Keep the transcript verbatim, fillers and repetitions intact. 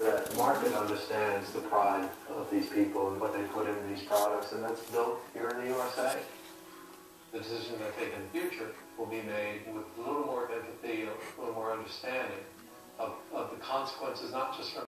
that the market understands the pride of these people and what they put into these products, and that's built here in the U S A. The decisions I take in the future will be made with a little more empathy, a little more understanding of, of the consequences, not just from